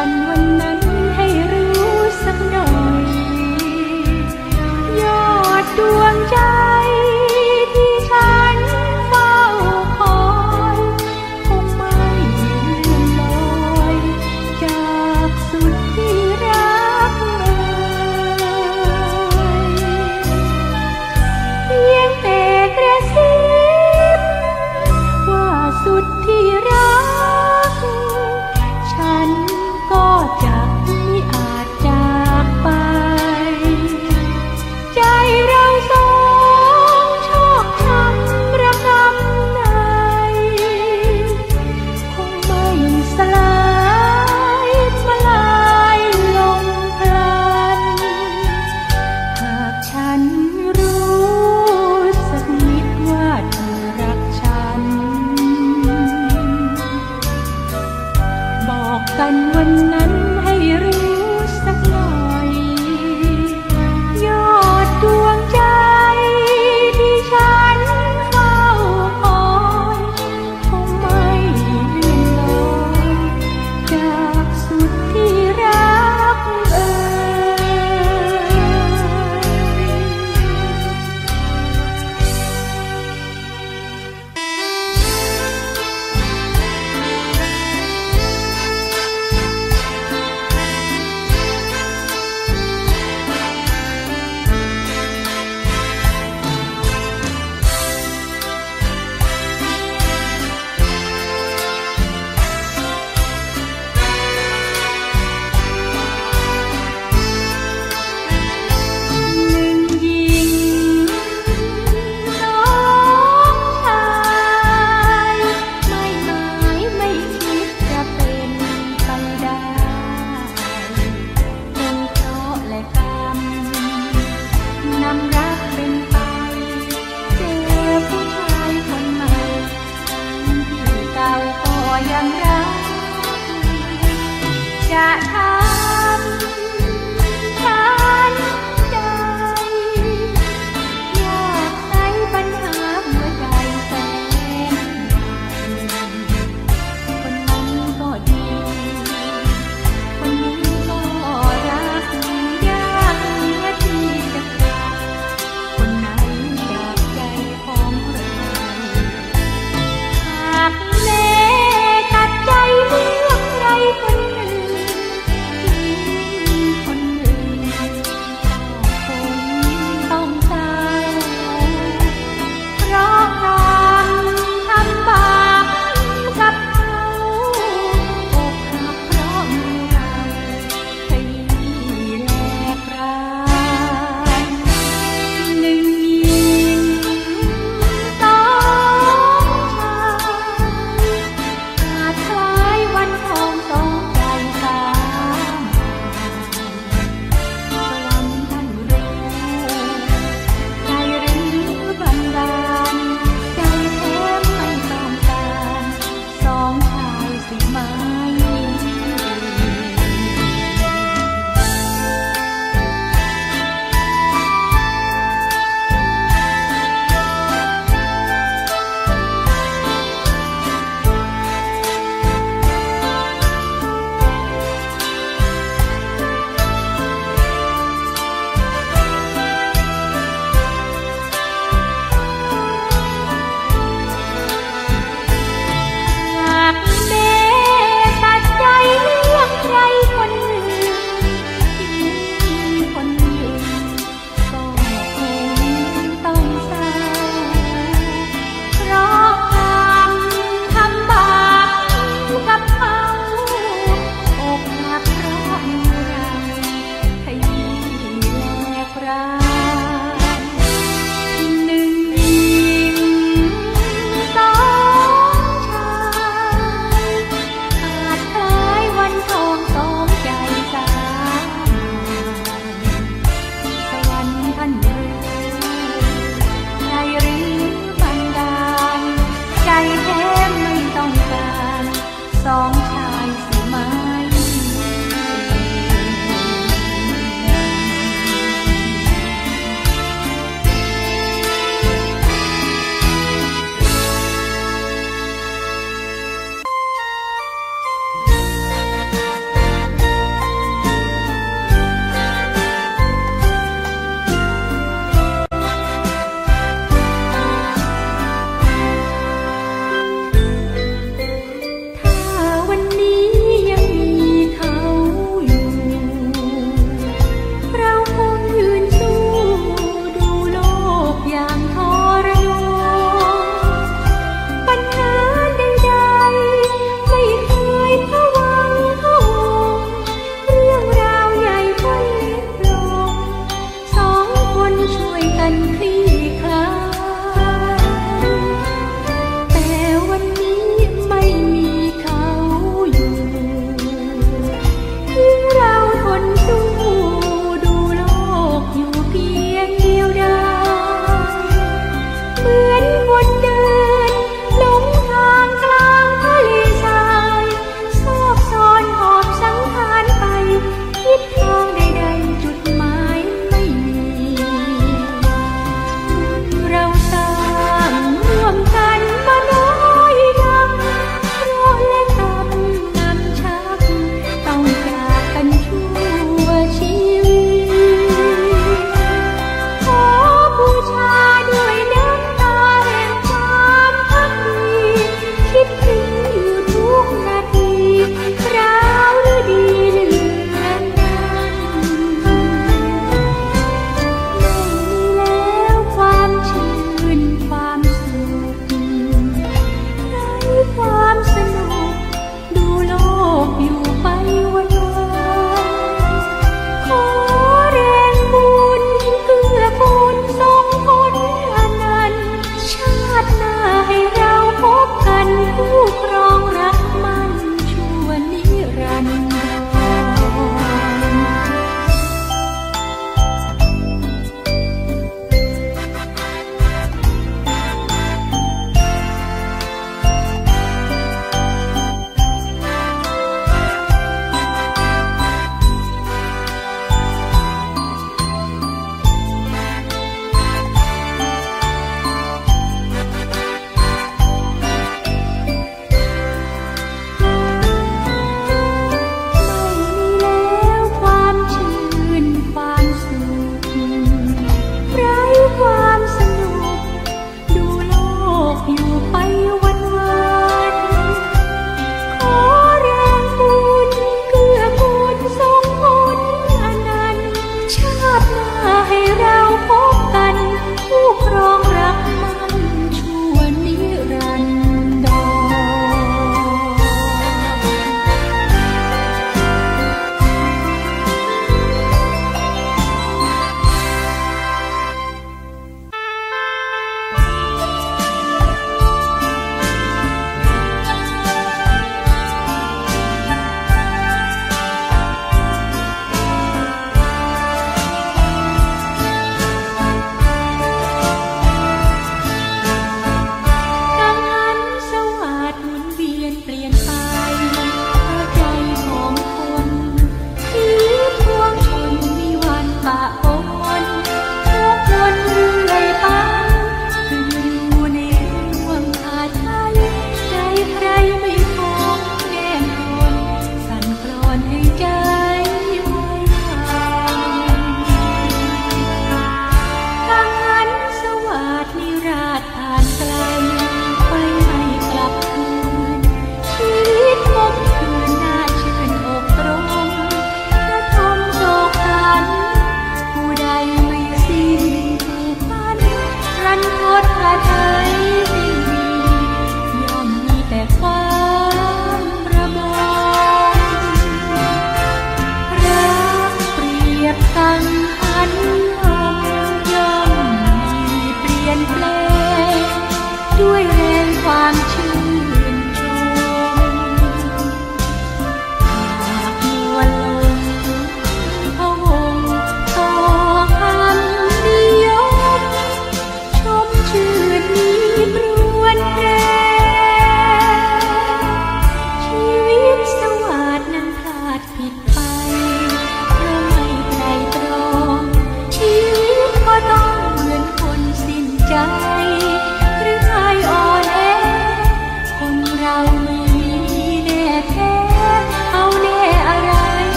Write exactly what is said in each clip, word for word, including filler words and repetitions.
กันวันนั้นให้รู้สักหน่อยยอดดวงใจที่ฉันเฝ้าคอยคงไม่เลื่อนลอยจากสุดที่รักเลยเพียงแต่กระซิบว่าสุดที่รักฉันก็จะไม่อาจจากไปใจเราสองชอกช้ำระกำในคงไม่สลายมาลายลงพลันหากฉันรู้สักนิดว่าเธอรักฉันบอกกันวันนั้นให้รู้สักหน่อยยอดดวงใจที่ฉันเฝ้าคอยคงไม่เลื่อนลอยจากสุดที่รักเอ่หนึ่งหญิงสองชายไม่หมายไม่คิดจะเป็นไปได้คงเพราะและกรรมนำรักเป็นไปเจอผู้ชายคนใหม่ที่เก่าก็ยังรักจะทำฉันใจอยากใช้ปัญหาหัวใจแสนคนนั้นก็ดีคนนี้ก็รักยากเหลือที่จะกล่าวคนไหนจากใจของเราหากแม่ตัดใจเลือกใครคนหนึ่งที่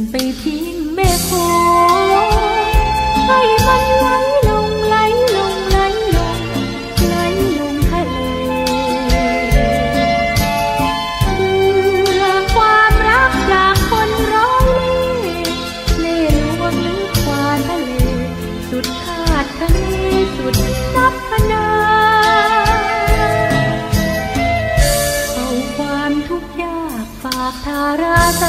ไปทิ้งแม่คงให้มันไหลลงไหลลงไหลลงไหลลงทะเลเบื่อความรักจากคนร้อยเล่ห์เล่ห์ลวงลึกกว่าทะเลสุดคาดคะเนสุดนับพนาเอาความทุกข์ยากฝากทาราใจ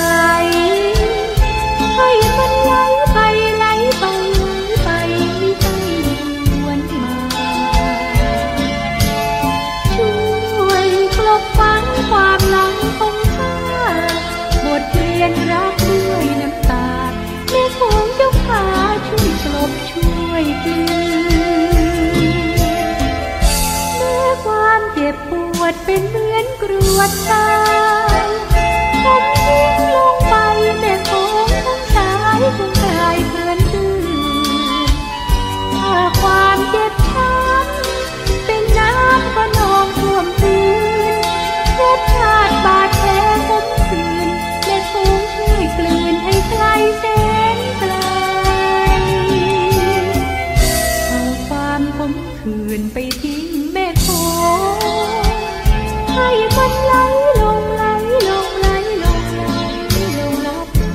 ให้มันไหลไปไหลไปไหลไปไม่ใช่วนมาช่วยกลบฝังความหลังของข้าบทเรียนรักด้วยน้ำตาแม่คงเจ้าขาช่วยกลบช่วยกลืนแม้ความเจ็บปวดเป็นเหมือนกรวดตายผมทิ้งลงไปแม่คงทั้งสายคงกลายเกลื่อนกลืนถ้าความเจ็บช้ำเป็นน้ำก็นองท่วมพื้นเช็ดชาติบาดแผลผมคืนแม่คงช่วยกลืนให้ไกลแสนไกลเอาความผมคืนไปทิ้งแม่คงให้มันไหลลงไหลลงไหลลงไหลลงลับไป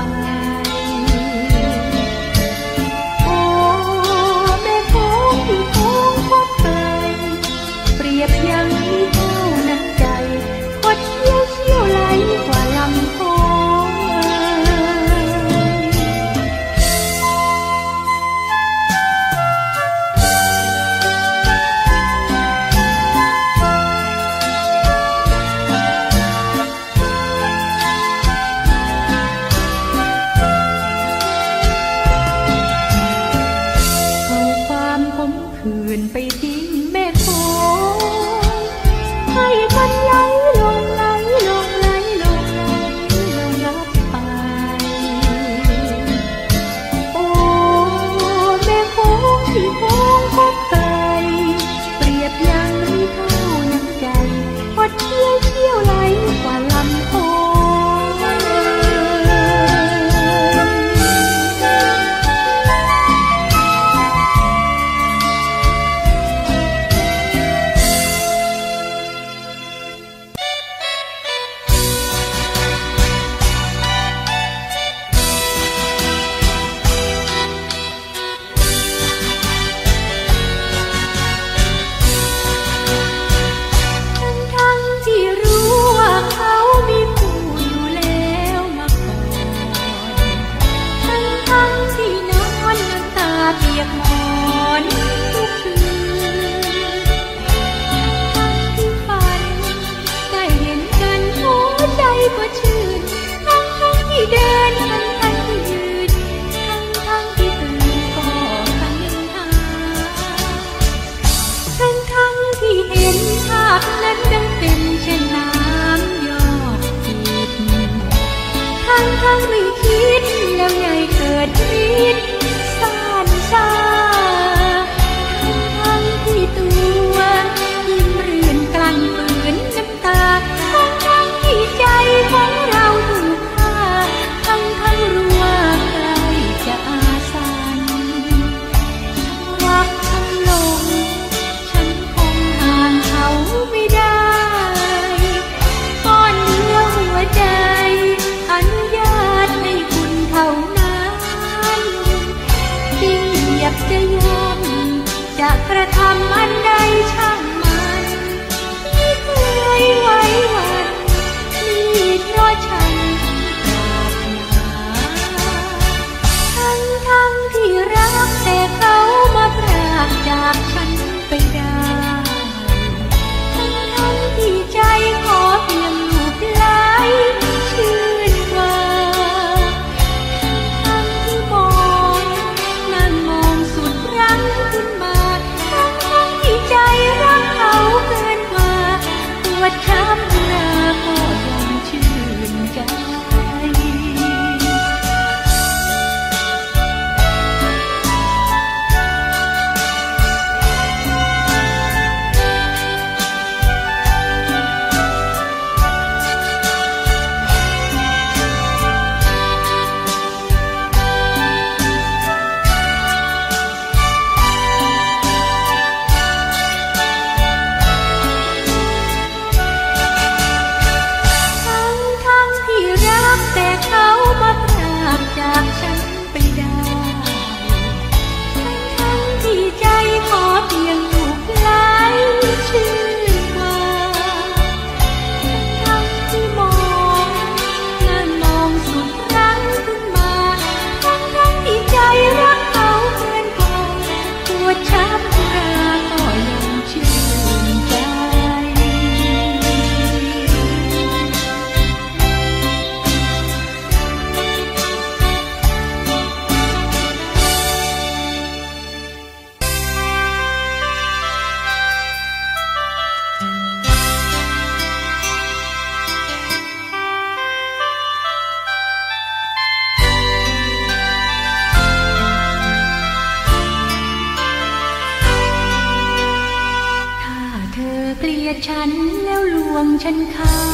โอ้แม่คงที่คงพบไปเปรียบยังมีเท่าน้ำใจคดเชี่ยวเชี่ยวไหลกว่าลำโพงคืนไปทิ้งแม่คงให้มันไหลลงไหลลงไหลลงไหลลงลับไปโอ้แม่คงที่คงพบไปเปรียบยังมีเท่าน้ำใจพดเชี่ยวเชี่ยวไหลกว่าลำโพเปียกหมอนทุกคืนทั้งที่ฝันได้เห็นกันหัวใจก็ชื่นทั้งทั้งที่เดินทั้งทั้งที่ยืนทั้งทั้งที่ตื่นก็คันหาทั้งทั้งที่เห็นภาพนั้นดังเป็นเช่นน้ำยอกจิตทั้งทั้งไม่คิดแล้วไงเกิดฤทธิ์ชาทั้งที่ตัวยิ้มรื่นกลั่นฝืนน้ำตาทั้งทั้งที่ใจของเราถูกฆ่าทั้งทั้งรู้ว่าใครจะอาสันรักทั้งลงฉันคงห่างเขาไม่ได้ก้อนเดียวหัวใจอนุญาตให้คุณเท่านั้นฉันแล้วลวงฉันฆ่า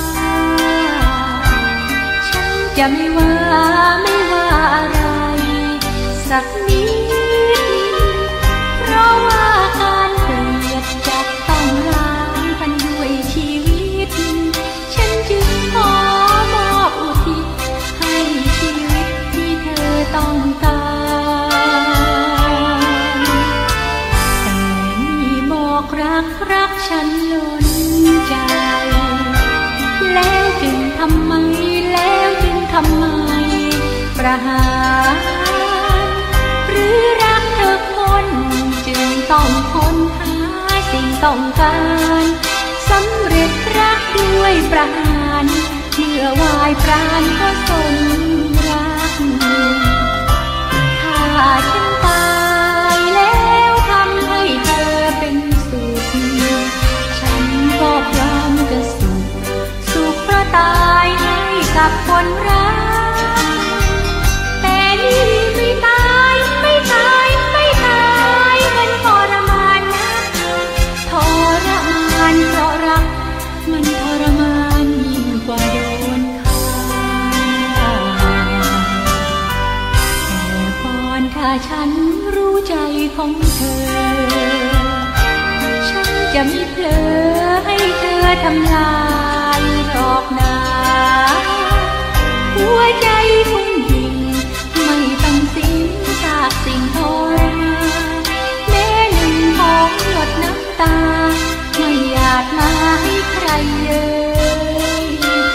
ฉันจะไม่ว่าไม่ว่าอะไรสักนิดเพราะว่าการเกลียดจักต้องล้างกันด้วยชีวิตฉันจึงขอมอบอุทิศให้ชีวิตที่เธอต้องการแต่นี่บอกรักรักฉันล้นใจแล้วจึงทำไมแล้วจึงทำไมประหารหรือรักเธอคนจึงต้องค้นหาสิ่งต้องการสำเร็จรักด้วยประหารเมื่อวายปราณก็สมรักถ้าฉันตายแล้วทำให้เธอเป็นสุขฉันก็พร้อมจะสุขสุขเพราะตายให้กับคนรักแต่นี่ไม่ตายไม่ตายไม่ตายมันทรมานนะทรมานเพราะรักมันทรมานยิ่งกว่าโดนฆ่าแต่ก่อนถ้าฉันรู้ใจของเธอฉันจะไม่เผลอให้เธอทำลายหรอกนะหัวใจของหญิงไม่ต้องสิ้นซากสิ่งทรมานแม้หนึ่งของหยดน้ำตาไม่อาจมาให้ใครเย้ยใจ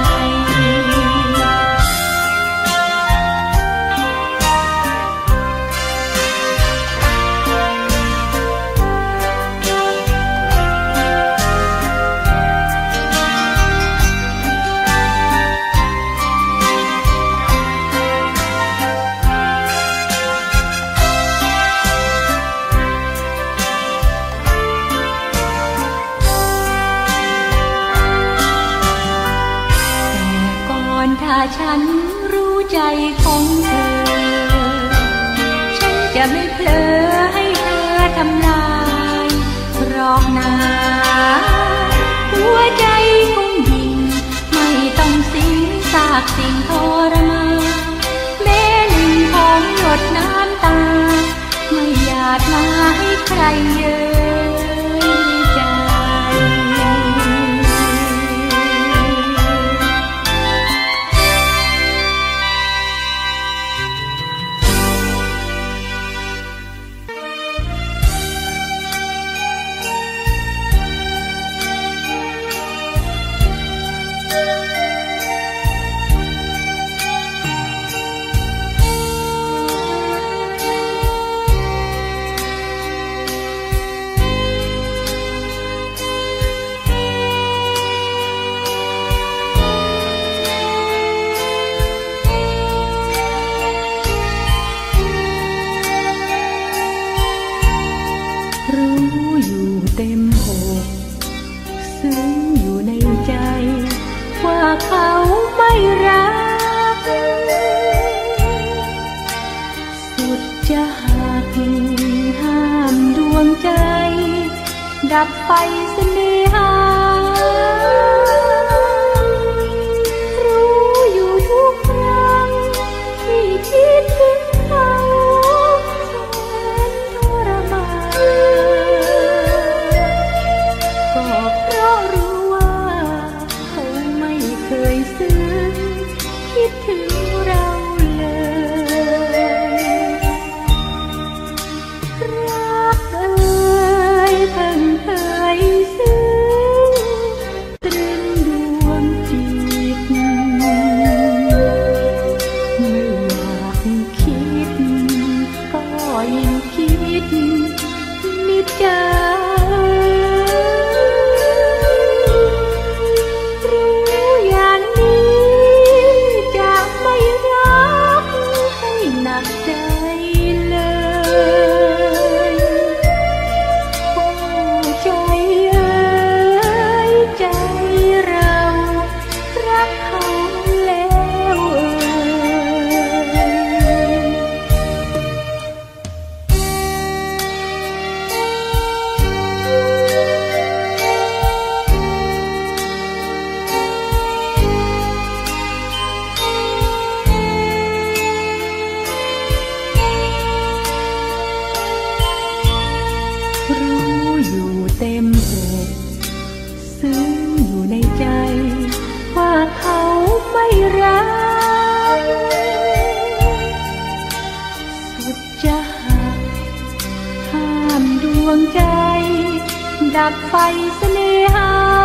ถ้าฉันรู้ใจของเธอฉันจะไม่เผลอให้เธอทำลายหรอกนะหัวใจของหญิงไม่ต้องสิ้นซากสิ่งทรมานแม้หนึ่งของหยดน้ำตาไม่อาจมาให้ใครเย้ยใจเต็มอกซึ้งอยู่ในใจว่าเขาไม่รักสุดจะหักห้ามดวงใจดับไฟเสน่หารู้อยู่ทุกครั้งที่คิดถึงเขาถึงเราเลยรักเอ่ยเพิ่งเคยดับไฟเสน่หา